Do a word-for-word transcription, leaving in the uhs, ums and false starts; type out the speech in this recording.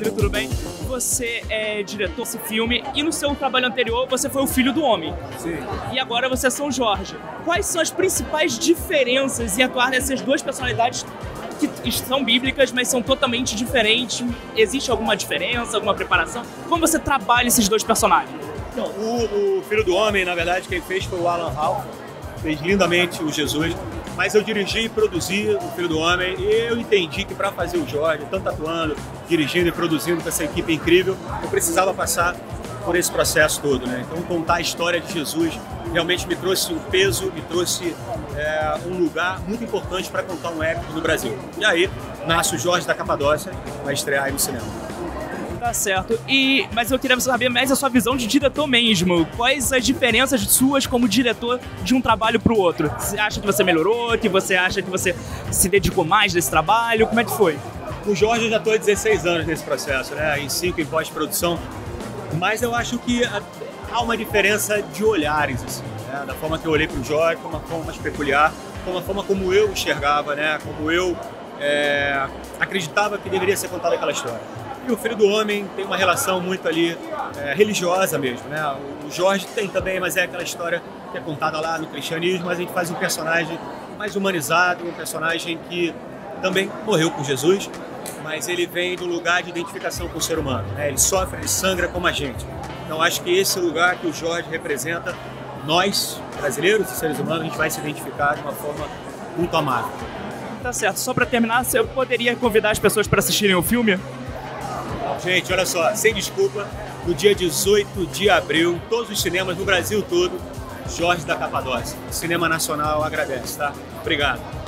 Pedro, tudo bem? Você é diretor desse filme e no seu trabalho anterior você foi o filho do homem. Sim. E agora você é São Jorge. Quais são as principais diferenças em atuar nessas duas personalidades que são bíblicas, mas são totalmente diferentes? Existe alguma diferença, alguma preparação? Como você trabalha esses dois personagens? Não, o, o Filho do Homem, na verdade, quem fez foi o Alan Ralph, fez lindamente o Jesus, mas eu dirigi e produzi o Filho do Homem e eu entendi que para fazer o Jorge, tanto atuando, dirigindo e produzindo com essa equipe incrível, eu precisava passar por esse processo todo, né? Então contar a história de Jesus realmente me trouxe um peso, me trouxe é, um lugar muito importante para contar um épico no Brasil. E aí nasce o Jorge da Capadócia, vai estrear aí no cinema. Tá certo. E, mas eu queria saber mais a sua visão de diretor mesmo. Quais as diferenças suas como diretor de um trabalho para o outro? Você acha que você melhorou? Que você acha que você se dedicou mais nesse trabalho? Como é que foi? O Jorge eu já estou há dezesseis anos nesse processo, né? Em cinco em pós-produção. Mas eu acho que há uma diferença de olhares, assim, né? Da forma que eu olhei para o Jorge, de uma forma mais peculiar, de uma forma como eu enxergava, né? Como eu é, acreditava que deveria ser contada aquela história. E o Filho do Homem tem uma relação muito ali é, religiosa mesmo, né? O Jorge tem também, mas é aquela história que é contada lá no cristianismo, mas a gente faz um personagem mais humanizado, um personagem que também morreu por Jesus, mas ele vem do lugar de identificação com o ser humano, né? Ele sofre, ele sangra como a gente. Então acho que esse lugar que o Jorge representa, nós, brasileiros e seres humanos, a gente vai se identificar de uma forma muito amável. Tá certo. Só para terminar, você poderia convidar as pessoas para assistirem o filme? Gente, olha só, sem desculpa, no dia dezoito de abril, em todos os cinemas no Brasil todo, Jorge da Capadócia. O cinema nacional agradece, tá? Obrigado.